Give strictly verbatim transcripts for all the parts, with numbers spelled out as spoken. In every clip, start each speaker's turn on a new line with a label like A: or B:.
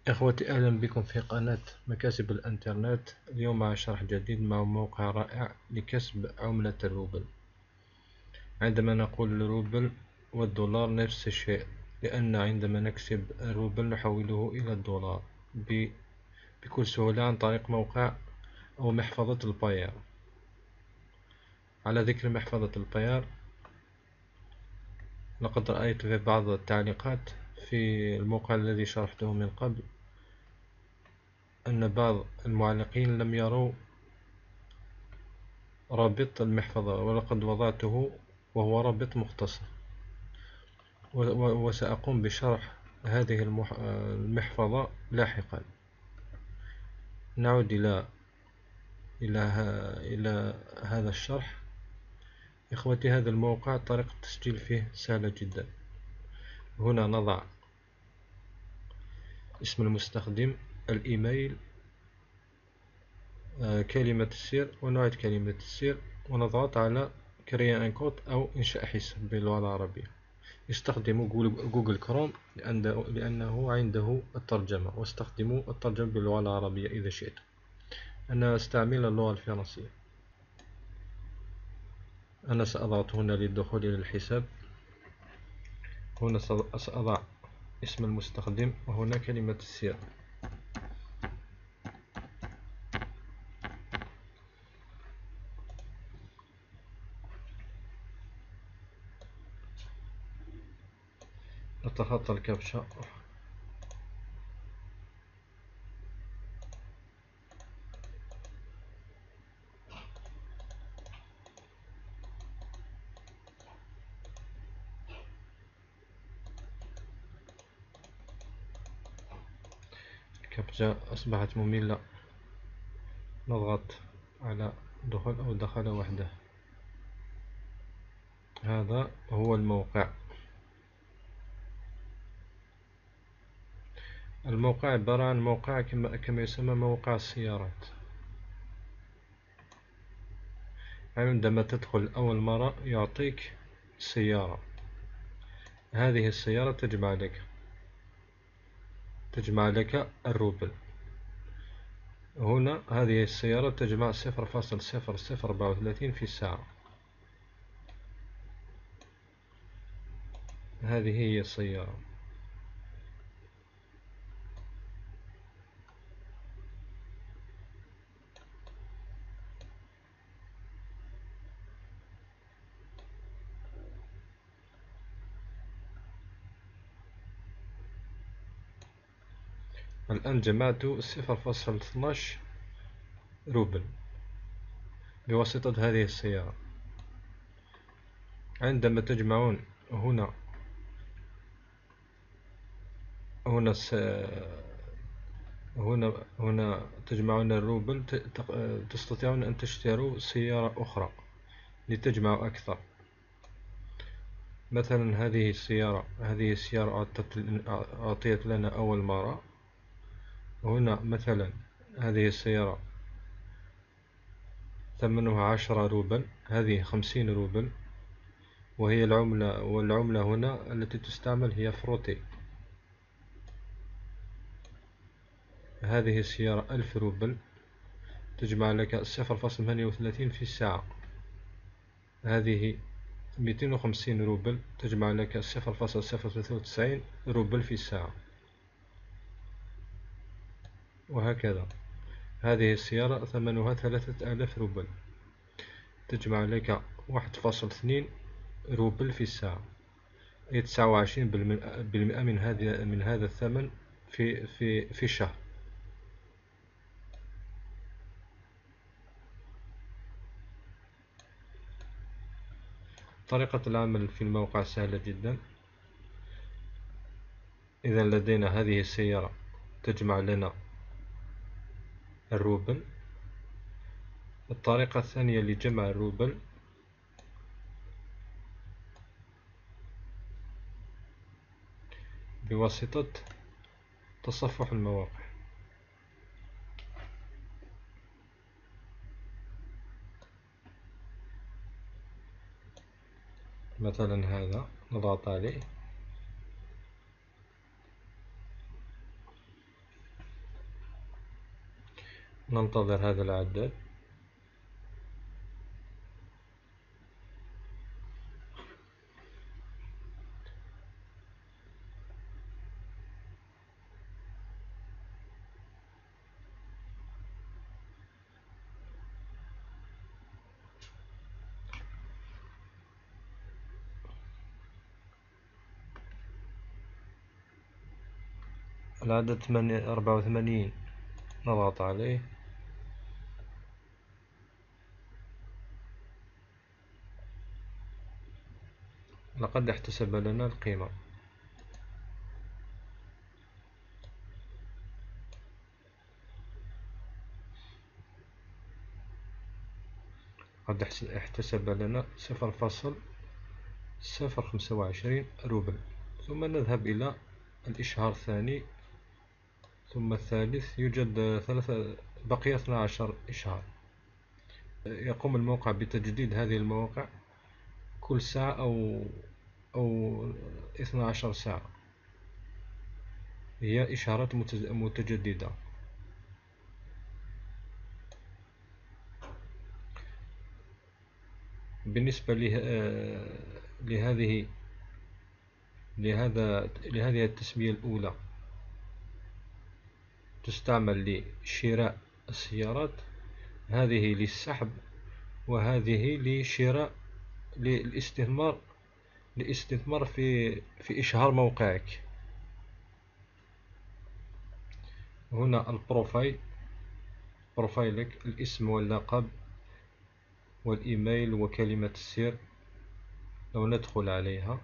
A: إخوتي، أهلا بكم في قناة مكاسب الإنترنت. اليوم مع شرح جديد مع موقع رائع لكسب عملة الروبل. عندما نقول الروبل والدولار نفس الشيء، لأن عندما نكسب الروبل نحوله إلى الدولار بكل سهولة عن طريق موقع أو محفظة الباير. على ذكر محفظة الباير، لقد رأيت في بعض التعليقات في الموقع الذي شرحته من قبل أن بعض المعلقين لم يروا رابط المحفظة، ولقد وضعته وهو رابط مختصر، وسأقوم بشرح هذه المحفظة لاحقا. نعود إلى إلى إلى هذا الشرح. إخوتي، هذا الموقع طريقة التسجيل فيه سهلة جدا. هنا نضع اسم المستخدم، الإيميل، كلمة السر ونوع كلمة السر، ونضغط على كريا ان كود أو إنشاء حساب باللغة العربية. استخدموا جوجل كروم لأنه عنده الترجمة، واستخدموا الترجمة باللغة العربية إذا شئت. أنا أستعمل اللغة الفرنسية. أنا سأضغط هنا للدخول إلى الحساب. هنا سأضع اسم المستخدم وهنا كلمة السر. أتخطى الكابتشا. الكابتشا أصبحت مملة. نضغط على دخول أو دخل وحده. هذا هو الموقع. الموقع عبارة عن موقع كما يسمى موقع السيارات. عندما تدخل أول مرة يعطيك سيارة. هذه السيارة تجمع لك تجمع لك الروبل. هنا هذه السيارة تجمع صفر فاصل صفر صفر أربعة وثلاثين في الساعة. هذه هي السيارة. الآن جمعت صفر فاصل اثناش روبل بواسطة هذه السيارة. عندما تجمعون هنا هنا س... هنا هنا تجمعون الروبل، تستطيعون أن تشتروا سيارة أخرى لتجمعوا أكثر. مثلا هذه السيارة هذه السيارة أعطيت لنا أول مرة. هنا مثلا هذه السيارة ثمنها عشرة روبل، هذه خمسين روبل، وهي العملة والعملة هنا التي تستعمل هي فروتي. هذه السيارة ألف روبل، تجمع لك صفر فاصل ثمانية وثلاثين في الساعة. هذه مئتين وخمسين روبل، تجمع لك صفر فاصل صفر ثلاثة وتسعين روبل في الساعة، وهكذا. هذه السيارة ثمنها ثلاثة آلاف روبل، تجمع لك واحد فاصل اثنين روبل في الساعة، أي تسعة وعشرين بالمئة من هذا من هذا الثمن في في في الشهر. طريقة العمل في الموقع سهلة جدا. إذا لدينا هذه السيارة تجمع لنا الروبل. الطريقة الثانية لجمع الروبل بواسطة تصفح المواقع. مثلا هذا نضغط عليه. ننتظر هذا العداد. العدد أربعة وثمانين نضغط عليه. لقد احتسب لنا القيمة. قد احتسب لنا صفر فاصل صفر خمسة وعشرين روبل. ثم نذهب إلى الإشهار الثاني ثم الثالث. يوجد ثلاثة بقي اثنا عشر إشهار. يقوم الموقع بتجديد هذه المواقع كل ساعة أو أو اثنا عشر ساعة. هي إشهارات متجددة. بالنسبة لهذه لهذا لهذه التسمية الأولى تستعمل لشراء السيارات، هذه للسحب، وهذه لشراء للاستثمار للاستثمار في في إشهار موقعك. هنا البروفايل، بروفايلك، الاسم واللقب والإيميل وكلمة السر. لو ندخل عليها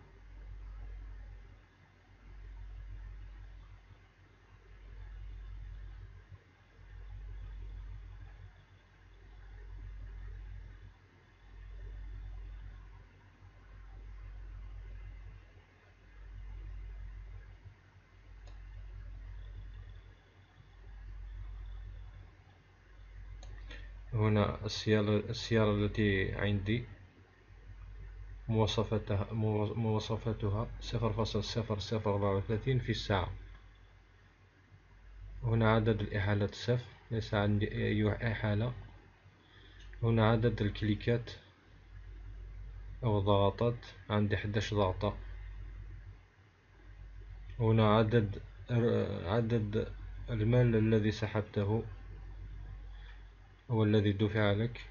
A: هنا السيارة السيارة التي عندي مواصفاتها مواصفاتها صفر فاصل صفر صفر أربعة وثلاثين في الساعة. هنا عدد الإحالات صفر، ليس عندي أي إحالة. هنا عدد الكليكات أو الضغطات، عندي إحدى عشر ضغطة. هنا عدد عدد المال الذي سحبته أو الذي دفع لك.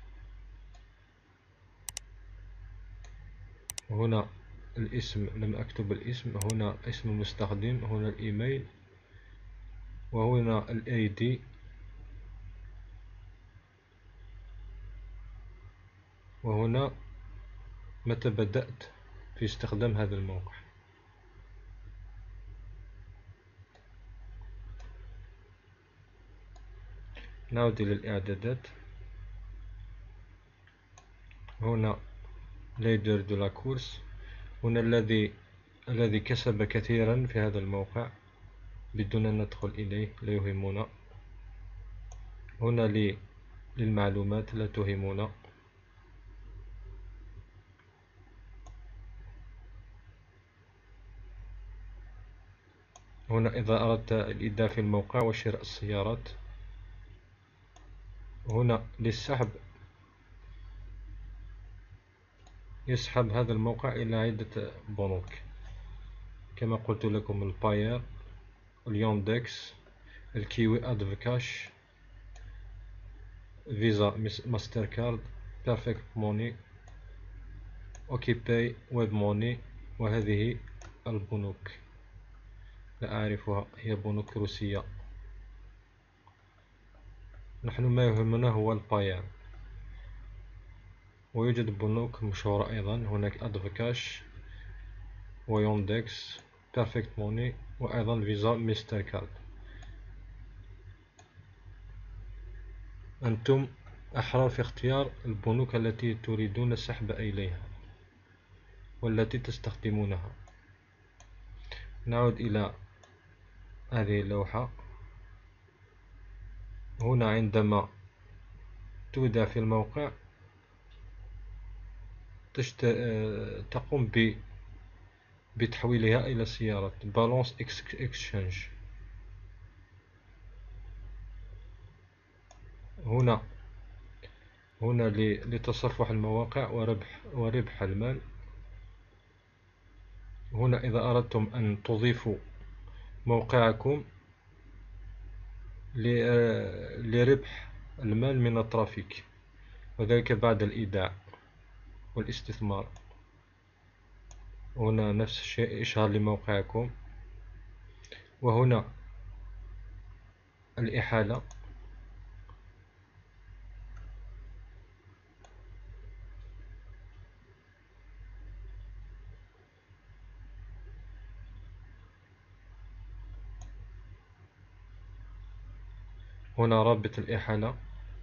A: هنا الاسم، لم أكتب الاسم. هنا اسم المستخدم. هنا الإيميل، وهنا الاي دي، وهنا متى بدأت في استخدام هذا الموقع. نعود إلى الإعدادات. هنا ليدر دو لا كورس. هنا الذي الذي كسب كثيرا في هذا الموقع بدون أن ندخل إليه، لا يهمنا. هنا لي للمعلومات لا تهمنا. هنا إذا أردت الإيداع في الموقع وشراء السيارات. هنا للسحب، يسحب هذا الموقع إلى عدة بنوك كما قلت لكم: الباير، اليوندكس، الكيوي أدفكاش، فيزا ماستر كارد، بيرفكت موني، أوكي باي، ويب موني. وهذه البنوك لا أعرفها، هي بنوك روسية. نحن ما يهمنا هو الباير. ويوجد بنوك مشهورة أيضا، هناك أدفكاش ويوندكس، بيرفكت موني، وأيضا فيزا ماستر كارد. أنتم أحرار في اختيار البنوك التي تريدون السحب إليها والتي تستخدمونها. نعود إلى هذه اللوحة. هنا عندما تودع في الموقع تشت... تقوم ب... بتحويلها إلى سيارة بالانس اكسشينج. هنا هنا لتصفح المواقع وربح وربح المال. هنا إذا أردتم أن تضيفوا موقعكم لربح المال من الترافيك، وذلك بعد الإيداع والاستثمار. هنا نفس الشيء، إشهار لموقعكم. وهنا الإحالة. هنا رابط الإحالة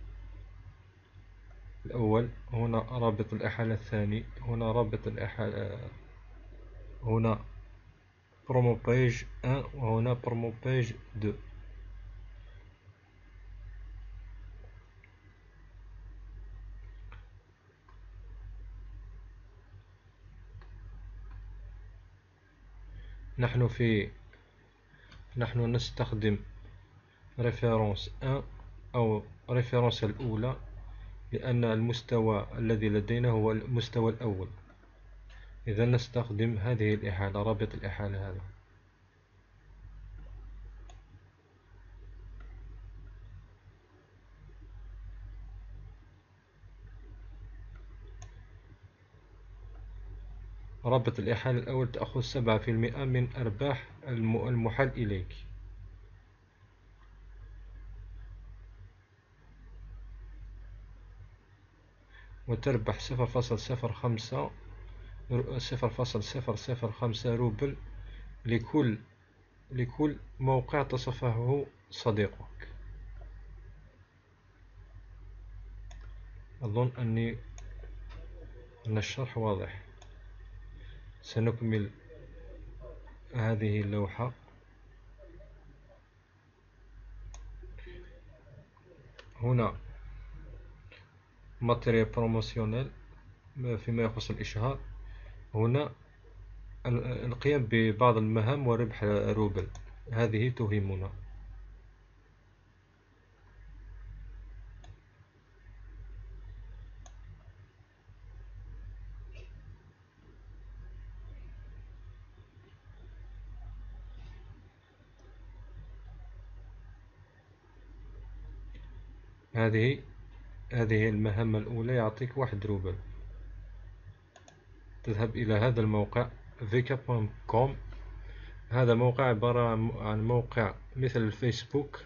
A: الأول، هنا رابط الإحالة الثاني، هنا رابط الإحالة، هنا برومو بيج واحد وهنا برومو بيج اثنين. نحن في نحن نستخدم ريفيرونس واحد أو ريفيرونس الأولى، لأن المستوى الذي لدينا هو المستوى الأول. إذا نستخدم هذه الإحالة، رابط الإحالة هذا. رابط الإحالة الأول تأخذ سبعة في المئة من أرباح المحال إليك. وتربح صفر فاصل صفر خمسة صفر فاصل صفر صفر خمسة روبل لكل لكل موقع تصفحه صديقك. أظن أني أن الشرح واضح. سنكمل هذه اللوحة. هنا ماتيريال بروموسيونيل فيما يخص الإشهار. هنا القيام ببعض المهام وربح روبل، هذه تهمنا. هذه هذه المهمة الأولى يعطيك واحد روبل. تذهب إلى هذا الموقع فيكا دوت كوم. هذا موقع عبارة عن موقع مثل الفيسبوك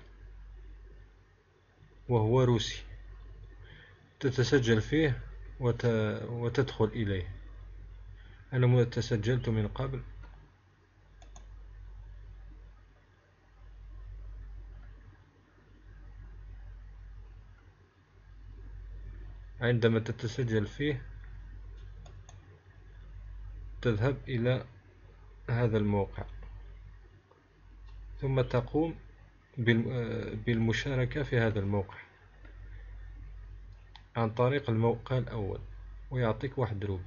A: وهو روسي. تتسجل فيه وت... وتدخل إليه. أنا تسجلت من قبل. عندما تتسجل فيه تذهب إلى هذا الموقع، ثم تقوم بالمشاركة في هذا الموقع عن طريق الموقع الأول، ويعطيك واحد روبل.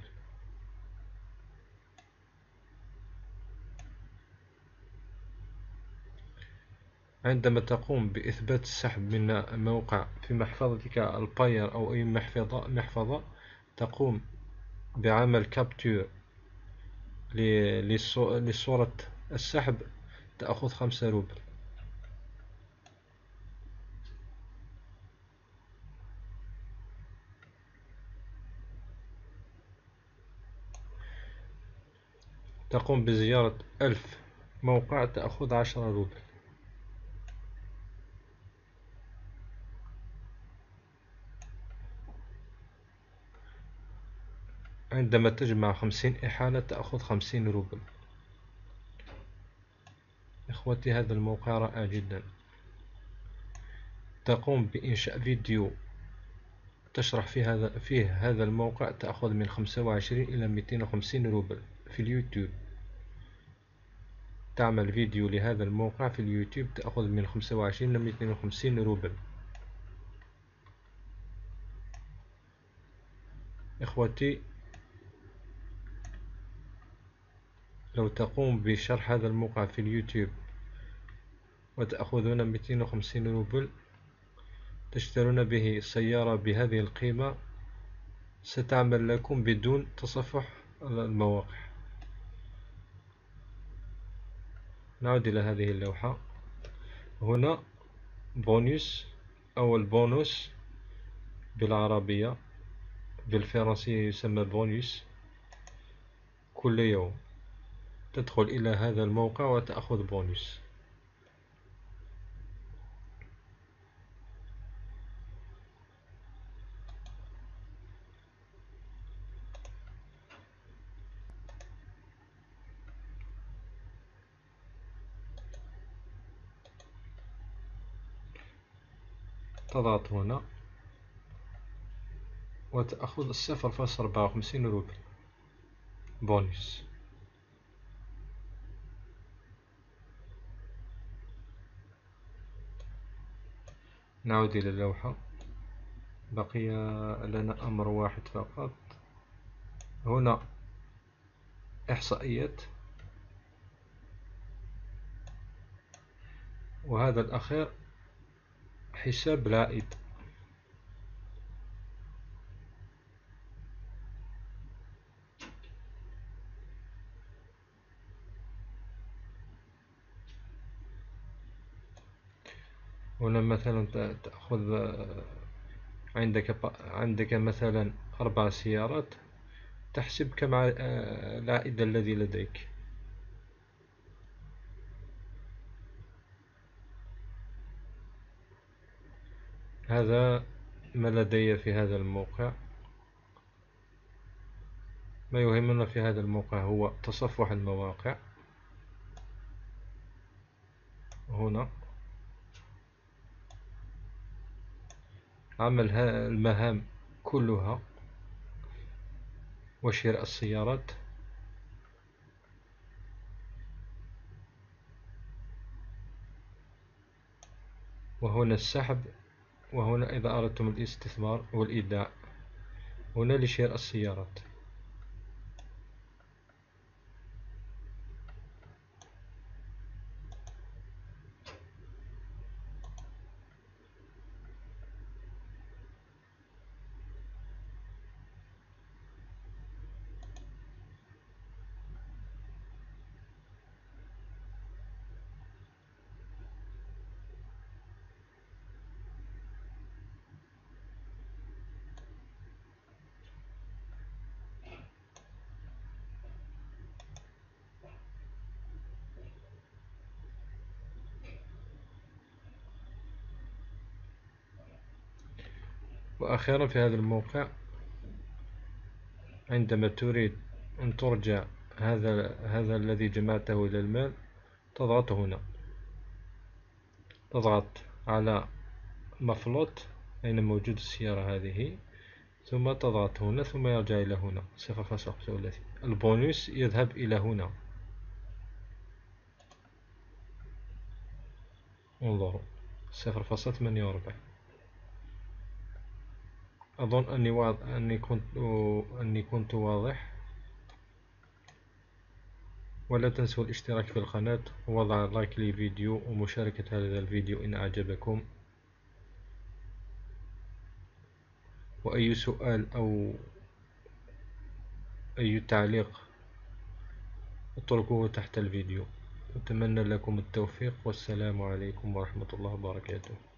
A: عندما تقوم بإثبات السحب من موقع في محفظتك الباير أو أي محفظة محفظة تقوم بعمل كابتور لصورة السحب، تأخذ خمسة روبل. تقوم بزيارة ألف موقع، تأخذ عشرة روبل. عندما تجمع خمسين إحالة تأخذ خمسين روبل. إخوتي، هذا الموقع رائع جدا. تقوم بإنشاء فيديو تشرح في هذا فيه هذا الموقع، تأخذ من خمسة وعشرين إلى مئتين وخمسين روبل في اليوتيوب. تعمل فيديو لهذا الموقع في اليوتيوب تأخذ من خمسة وعشرين إلى مئتين وخمسين روبل. إخوتي، لو تقوم بشرح هذا الموقع في اليوتيوب وتأخذون مئتين وخمسين روبل، تشترون به سيارة بهذه القيمة ستعمل لكم بدون تصفح المواقع. نعود إلى هذه اللوحة. هنا بونus أو البونوس بالعربية، بالفرنسية يسمى بونus. كل يوم تدخل إلى هذا الموقع وتأخذ بونus. تضغط هنا وتأخذ صفر فاصلة أربعة وخمسين روبل بونus. نعود إلى اللوحة. بقي لنا أمر واحد فقط. هنا إحصائيات، وهذا الأخير حساب العائد. هنا مثلا تأخذ عندك عندك مثلا أربع سيارات، تحسب كم العائد الذي لديك. هذا ما لدي في هذا الموقع. ما يهمنا في هذا الموقع هو تصفح المواقع. هنا عمل المهام كلها وشراء السيارات. وهنا السحب، وهنا إذا أردتم الاستثمار والإيداع. هنا لشراء السيارات. وأخيرا في هذا الموقع، عندما تريد أن ترجع هذا هذا الذي جمعته إلى المال، تضغط هنا، تضغط على مفلوت أين موجود السيارة هذه، ثم تضغط هنا، ثم يرجع إلى هنا صفر فاصلة خمسة وثلاثين. البونus يذهب إلى هنا. انظروا صفر فاصلة ثمانية وأربعين. أظن أني واضح، أني كنت أني كنت واضح. ولا تنسوا الاشتراك في القناة ووضع لايك للفيديو ومشاركة هذا الفيديو إن أعجبكم. وأي سؤال أو أي تعليق اتركوه تحت الفيديو. أتمنى لكم التوفيق، والسلام عليكم ورحمة الله وبركاته.